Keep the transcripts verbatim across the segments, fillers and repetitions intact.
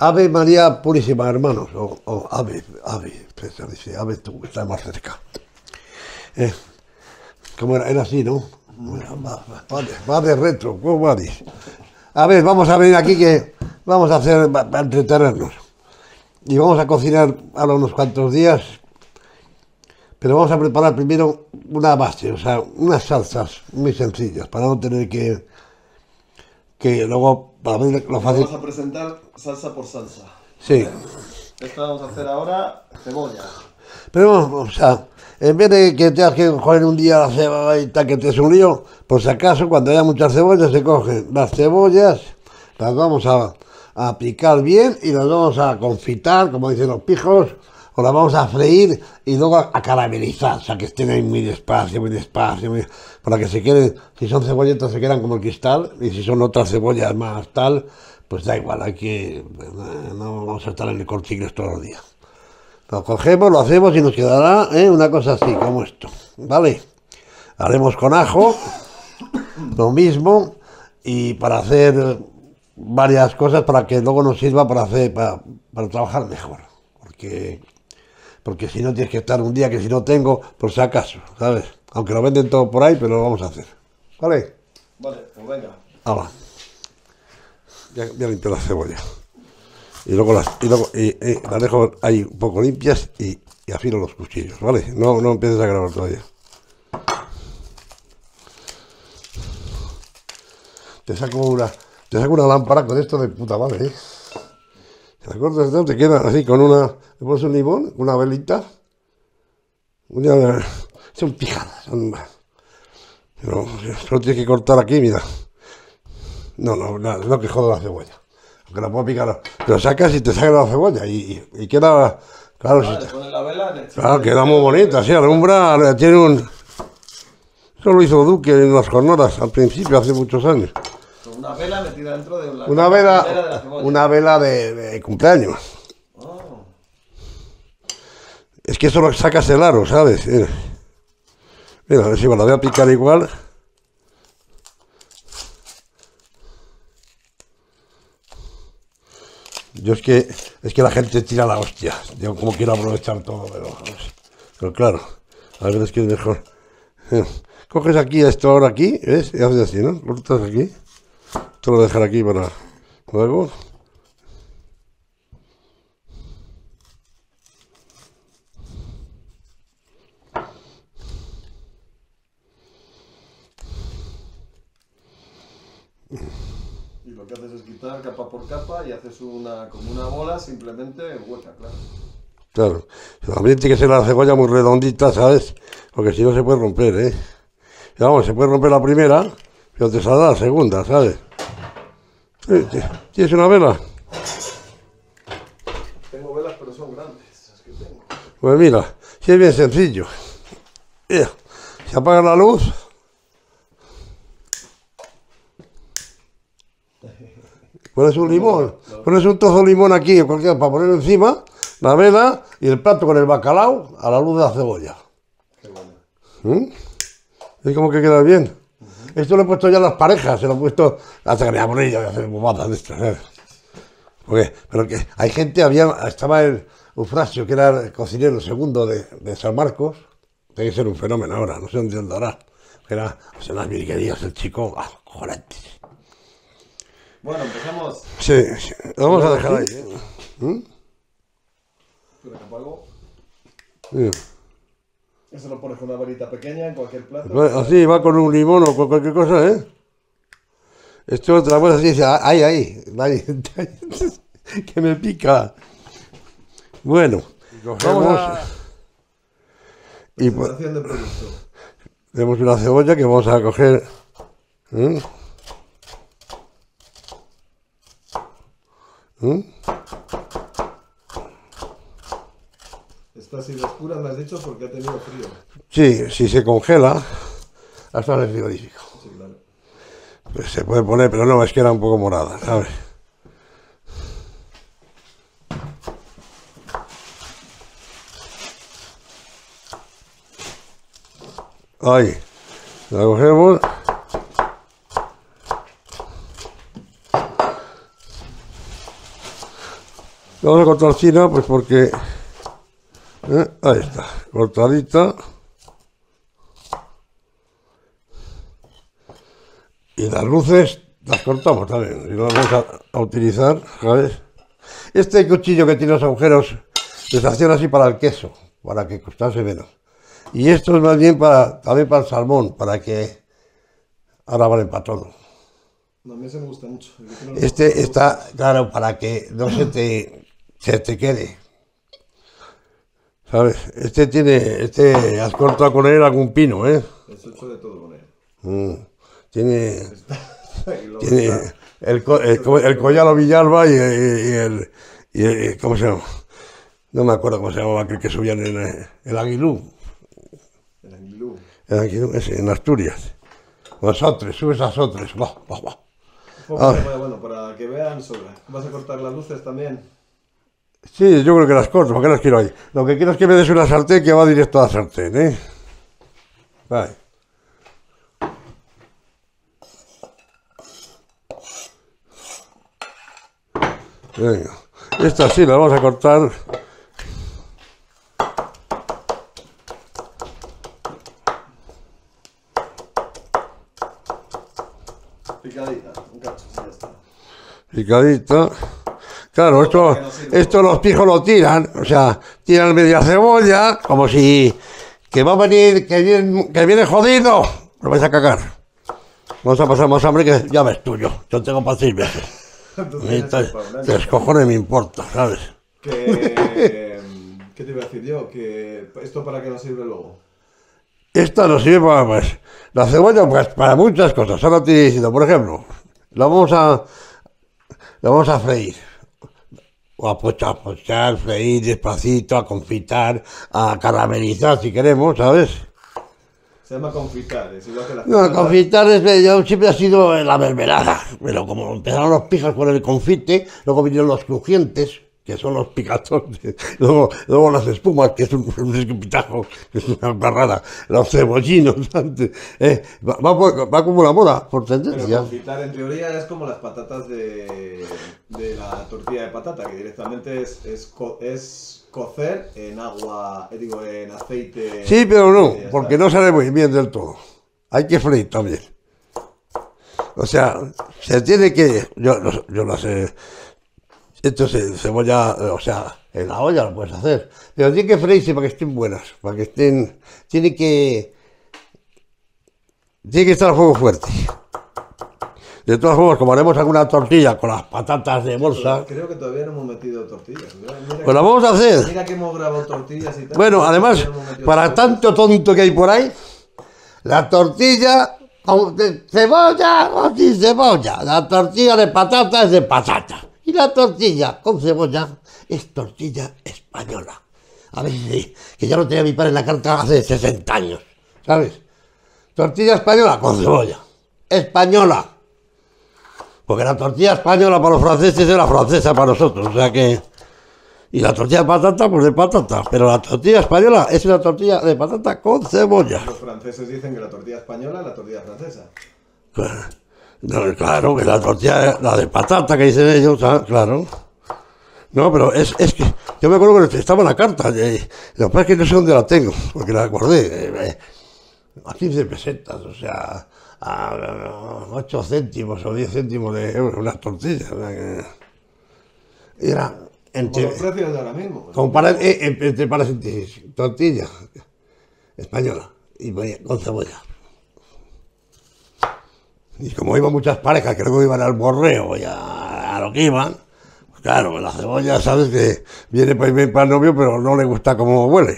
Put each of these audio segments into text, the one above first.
Ave María Purísima, hermanos, o, o Ave, Ave, se dice, Ave tú, que estás más cerca. Eh, ¿Cómo era? Era así, ¿no? Va, va, va, de, va de retro, ¿cómo va? A ver, vamos a venir aquí que vamos a hacer, para entretenernos. Y vamos a cocinar ahora unos cuantos días, pero vamos a preparar primero una base, o sea, unas salsas muy sencillas, para no tener que, que luego, para ver lo fácil. Vamos a presentar salsa por salsa. Sí. ¿Vale? Esto vamos a hacer ahora cebolla. Pero, o sea, en vez de que tengas que coger un día la cebolla y tal, que te es un lío, por si acaso, cuando haya muchas cebollas, se cogen las cebollas, las vamos a, a picar bien y las vamos a confitar, como dicen los pijos, o las vamos a freír y luego a, a caramelizar, o sea, que estén ahí muy despacio, muy despacio, muy, para que se queden, si son cebolletas se quedan como el cristal, y si son otras cebollas más tal, pues da igual, hay que, no vamos a estar en el Corte Inglés todos los días. Lo cogemos, lo hacemos y nos quedará ¿eh? una cosa así, como esto, ¿vale? Haremos con ajo, lo mismo, y para hacer varias cosas para que luego nos sirva para hacer, para, para trabajar mejor, porque, porque si no tienes que estar un día que si no tengo, por si acaso, ¿sabes? Aunque lo venden todo por ahí, pero lo vamos a hacer, ¿vale? Vale, pues venga. Ahora, ya, ya limpié la cebolla. Y luego las, y luego, y, y las dejo ahí un poco limpias y, y afilo los cuchillos, ¿vale? No, no empieces a grabar todavía. Te saco una, te saco una lámpara con esto de puta madre, ¿eh? Te la cortas, ¿no? Te queda así con una, le pones un limón, una velita. Una, son pijadas, son, pero solo tienes que cortar aquí, mira. No, no, no, no que joda la cebolla. Que la puedo picar, pero sacas y te sacas la cebolla y, y, y queda, claro, Vale, si, pones la vela, claro, queda muy bonita, así, alumbra, tiene un, eso lo hizo Duque en las jornadas, al principio, hace muchos años. Una vela metida dentro de la Una vela, de la cebolla. Una vela de, de cumpleaños. Oh. Es que eso lo sacas el aro, ¿sabes? Mira, mira a ver si me la voy a picar igual. Yo es que, es que la gente tira la hostia. Yo como quiero aprovechar todo, pero, pero claro, a ver, es que es mejor. Coges aquí esto ahora aquí, ¿ves? Y haces así, ¿no? Cortas aquí. Esto lo voy a dejar aquí para luego. Y lo que haces es quitar capa por capa y haces una como una bola simplemente hueca, claro. Claro, también tiene que ser la cebolla muy redondita, ¿sabes? Porque si no se puede romper, ¿eh? Y vamos, se puede romper la primera, pero te saldrá la segunda, ¿sabes? ¿Tienes una vela? Tengo velas, pero son grandes, esas que tengo. Pues mira, si es bien sencillo. Mira, se apaga la luz. Pones un limón, pones un trozo de limón aquí, cualquier, para poner encima, la vela y el plato con el bacalao a la luz de la cebolla. Qué bueno. ¿Mm? ¿Es como que queda bien? Uh-huh. Esto lo he puesto ya a las parejas, se lo he puesto hasta que me voy a poner y voy a hacer bobadas de estas, ¿sabes? Porque, pero que hay gente, había, estaba el Eufrasio, que era el cocinero segundo de, de San Marcos, tiene que ser un fenómeno ahora, no sé dónde andará. Era, o sea, las virguerías, el chico, ah, cojones. Bueno, empezamos. Sí, sí. Lo vamos a dejar ahí. ¿eh? ¿Mm? Espera que apago. Sí. Eso lo pones con una varita pequeña en cualquier plato. Así, va con un limón o con cualquier cosa, ¿eh? Esto otra cosa así, dice, ahí, ahí, ahí, que me pica. Bueno, vamos a... Y presentación de producto. Tenemos una cebolla que vamos a coger... ¿Mm? ¿Mm? Está así de oscura, me has dicho, porque ha tenido frío. Sí, si se congela, hasta en el frigorífico. Sí, claro. Pues se puede poner, pero no, es que era un poco morada, ¿sabes? Ahí, la cogemos. Vamos a cortar fina, pues porque... ¿eh? Ahí está, cortadita. Y las luces las cortamos también, y las vamos a, a utilizar, ¿sabes? Este cuchillo que tiene los agujeros se acciona así para el queso, para que costase menos. Y esto es más bien para, también para el salmón, para que ahora vale para todo. A mí se me gusta mucho. Este está, claro, para que no se te, se te quede. ¿Sabes? Este tiene, este has cortado con él algún pino, ¿eh? He hecho de todo con él. Mm, tiene, tiene el, co- el, co- el collalo Villalba y, y- y el, y el- ¿cómo se llama? No me acuerdo cómo se llamaba aquel que subían en el, el Aguilú. El anguilú. El Aguilú, ese, en Asturias. Los Sotres, subes a Sotres. Va, va, va. Un poco de- bueno, para que vean sobra. ¿Vas a cortar las luces también? Sí, yo creo que las corto, ¿para qué las quiero ahí? Lo que quiero es que me des una sartén que va directo a la sartén, ¿eh? Vale. Venga, esta sí la vamos a cortar. Picadita, un cacho, ya está. Picadita. Claro, esto, esto los pijos lo tiran, o sea, tiran media cebolla, como si que va a venir, que viene, que viene jodido, lo vais a cagar. Vamos a pasar más hambre que ya ves tú, yo, yo tengo para seis veces. Tú Y tienes tal, que pagar. tres cojones me importa, ¿sabes? Que, ¿Qué te iba a decir yo? Que ¿esto para qué nos sirve luego? Esta nos sirve para, pues, la cebolla, pues, para muchas cosas. Ahora te estoy diciendo, por ejemplo, la vamos a, la vamos a freír. O a pochar, a pochar, freír despacito, a confitar, a caramelizar si queremos, ¿sabes? Se llama confitar, es igual que la No, confitar es, yo siempre ha sido la mermelada, pero como empezaron los pijas con el confite, luego vinieron los crujientes, que son los picatones, luego, luego las espumas, que es un, un escupitajo, que es una barrada, los cebollinos, antes, eh, va, va, por- va como la moda, por Pero tendencia. confitar en teoría es como las patatas de, de la tortilla de patata, que directamente es, es, co- es cocer en agua, eh, digo, en aceite. Sí, pero no, y ya porque está. no sale muy bien del todo. Hay que freír también. O sea, se tiene que... Yo, no- yo lo sé. Esto se cebolla, o sea, en la olla lo puedes hacer. Pero tiene que freírse para que estén buenas, para que estén... Tiene que... Tiene que estar a fuego fuerte. De todas formas, como haremos alguna tortilla con las patatas de bolsa, Creo que todavía no hemos metido tortillas. Mira, mira pues la que- vamos a hacer. Mira que hemos grabado tortillas y tal. Bueno, pero además, todavía no hemos metido para tortillas. tanto tonto que hay por ahí, la tortilla con de cebolla o sin cebolla, la tortilla de patata es de patata. Y la tortilla con cebolla es tortilla española. A ver, si- que ya lo tenía mi padre en la carta hace sesenta años, ¿sabes? Tortilla española con cebolla. Española. Porque la tortilla española para los franceses es la francesa para nosotros, o sea que... Y la tortilla de patata, pues de patata. Pero la tortilla española es una tortilla de patata con cebolla. Los franceses dicen que la tortilla española es la tortilla francesa. Claro, no, claro, que la tortilla, la de patata que dicen ellos, ah, claro. No, pero es, es que yo me acuerdo que estaba en la carta. Eh, lo que pasa es que no sé dónde la tengo, porque la guardé. Eh, eh, a quince pesetas, o sea, a ocho céntimos o diez céntimos de euros una tortilla. O sea que era Como entre... los precios de ahora mismo. Compara, eh, eh, entre paréntesis, tortilla española y ponía con cebolla. Y como iban muchas parejas que luego iban al borreo y a, a lo que iban, pues claro, la cebolla, sabes que viene para, bien para el novio, pero no le gusta cómo huele.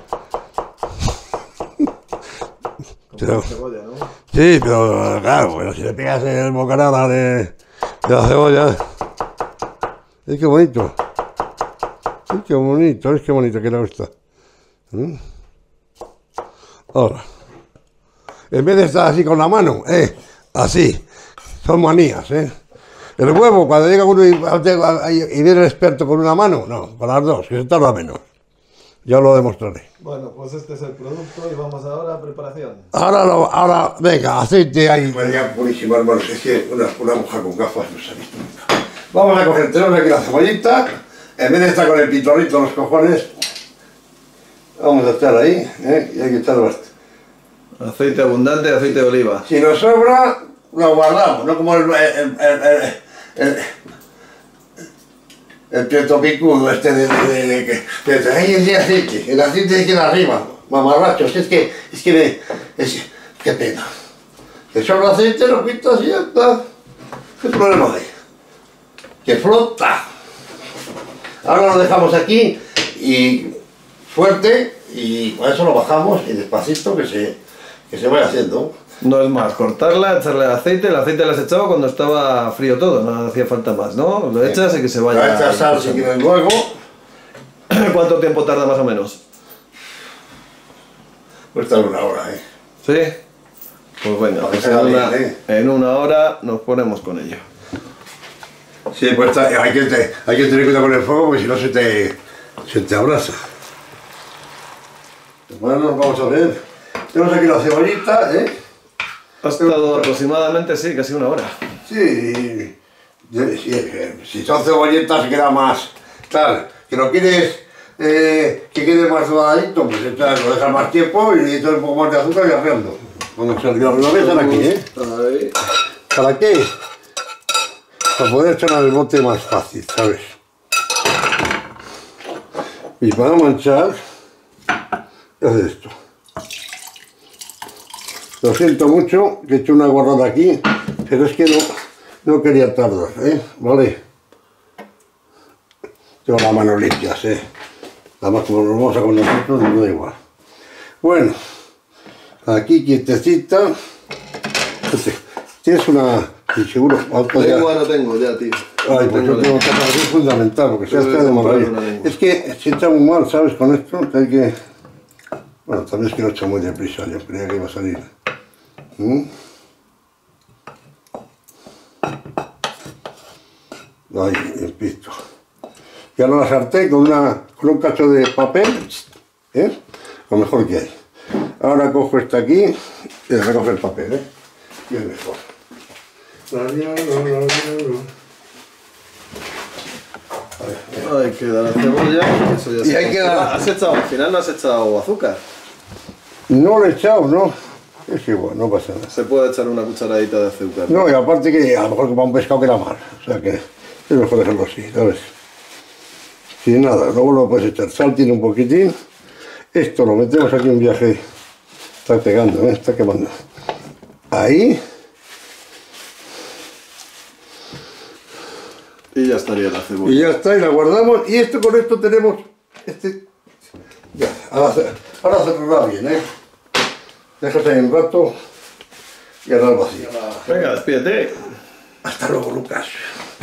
Pero, Cebolla, ¿no? sí, pero claro, pero si le pegas el bocanada de, de la cebolla, es que bonito. Es que bonito, es que bonito que le gusta. ¿Mm? Ahora, en vez de estar así con la mano, eh, así, son manías, eh. El huevo, cuando llega uno y, y viene el experto con una mano, no, con las dos, que se tarda menos. Yo lo demostraré. Bueno, pues este es el producto y vamos ahora a preparación. Ahora, lo, ahora, venga, aceite ahí. Bueno, ya buenísimo, hermanos, es que una, una mujer con gafas no se ha visto nunca. Vamos a coger, tenemos aquí la cebollita, en vez de estar con el pitorrito en los cojones, vamos a echar ahí, ¿eh? Y hay que echar bastante. Aceite abundante, aceite de oliva. Si nos sobra, lo guardamos, no como el, el, el, el, el, el prieto picudo este de, de, de, de que, que ahí el aceite, el aceite se queda arriba, mamarrachos, es que, es que me, es, qué pena. Que sobra aceite, lo quitas y ya está. ¿Qué problema hay? Que flota. Ahora lo dejamos aquí y fuerte y con eso lo bajamos y despacito que se, que se vaya haciendo. No es más, cortarla, echarle el aceite, el aceite lo has echado cuando estaba frío todo, no hacía falta más, ¿no? Lo echas y que se vaya. Lo echas sal si quieres luego. ¿Cuánto tiempo tarda más o menos? Pues tarda una hora, ¿eh? ¿Sí? Pues venga, pues en, una, en una hora nos ponemos con ello. Sí, pues hay que, hay que tener cuidado con el fuego porque si no se te, se te abrasa. Bueno, vamos a ver. Tenemos aquí la cebollita, ¿eh? Ha estado aproximadamente, sí, casi una hora. Sí, si, si son cebolletas se queda más. Claro, que lo quieres eh, que quede más doradito, pues entonces lo dejas más tiempo y le echas un poco más de azúcar y arreando. Cuando se lo voy a echar aquí, ¿eh? Ahí. ¿Para qué? Para poder echar al bote más fácil, ¿sabes? Y para manchar, haces esto. Lo siento mucho que he hecho una guardada aquí, pero es que no, no quería tardar, ¿eh? ¿Vale? Tengo las manos limpias, ¿eh? Además, como nos vamos a con nosotros, no da igual. Bueno, aquí quietecita. Tienes una... Y seguro, lengua no tengo ya, tío. Ay, pues yo tengo que hacer es fundamental, porque se ha estado de maravilla. Es que se echa muy mal, ¿sabes? Con esto hay que... Bueno, también es que lo he hecho muy deprisa, yo creía que iba a salir. ¿Mm? Ahí, el pito. Y ahora la sartén con, una, con un cacho de papel, ¿eh? Lo mejor que hay. Ahora cojo esta aquí y le recojo el papel, ¿eh? Y es mejor. Hay que dar la cebolla. Eso ya y hay que dar... ¿Has echado, al final no has echado azúcar? No lo he echado, no. Es igual, no pasa nada. Se puede echar una cucharadita de azúcar. No, y aparte que a lo mejor para un pescado queda mal. O sea que es mejor dejarlo así, ¿sabes? Sin nada, luego lo puedes echar sal, tiene un poquitín. Esto lo metemos aquí un viaje. Está pegando, ¿eh? Está quemando. Ahí. Y ya estaría la cebolla. Y ya está, y la guardamos. Y esto con esto tenemos... Este... Ya, ahora, ahora cerrará bien, ¿eh? Dejas ahí un rato y ahora al vacío. Venga, despídete. Hasta luego, Lucas.